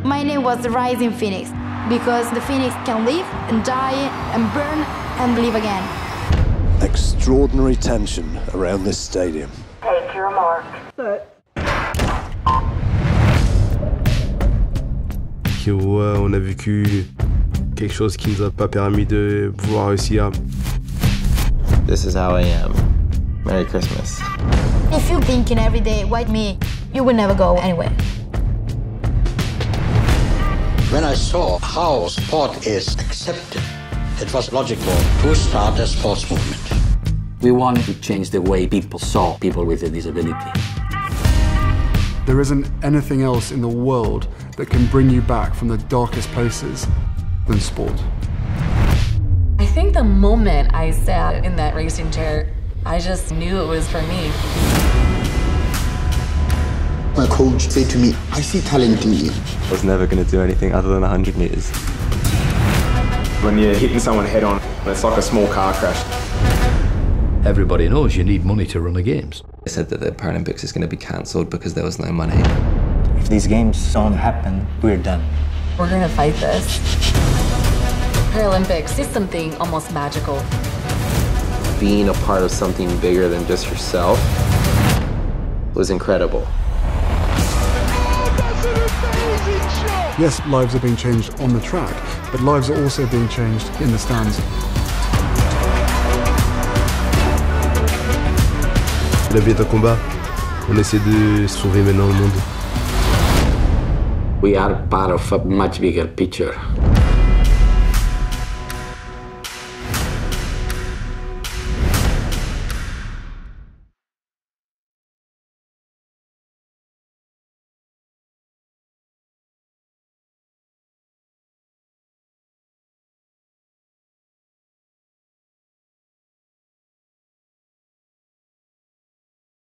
My name was the Rising Phoenix because the Phoenix can live and die and burn and live again. Extraordinary tension around this stadium. Take your mark. On a vécu quelque chose qui nous a pas permis de pouvoir réussir. This is how I am. Merry Christmas. If you're thinking every day, why me, you will never go anywhere. When I saw how sport is accepted, it was logical to start a sports movement. We wanted to change the way people saw people with a disability. There isn't anything else in the world that can bring you back from the darkest places than sport. I think the moment I sat in that racing chair, I just knew it was for me. My coach said to me, I see talent in you. I was never going to do anything other than 100 meters. When you're hitting someone head on, it's like a small car crash. Everybody knows you need money to run the games. They said that the Paralympics is going to be cancelled because there was no money. If these games don't happen, we're done. We're going to fight this. Paralympics is something almost magical. Being a part of something bigger than just yourself was incredible. Yes, lives are being changed on the track, but lives are also being changed in the stands. La vie est un combat. On essaie de sauver maintenant le monde. We are part of a much bigger picture.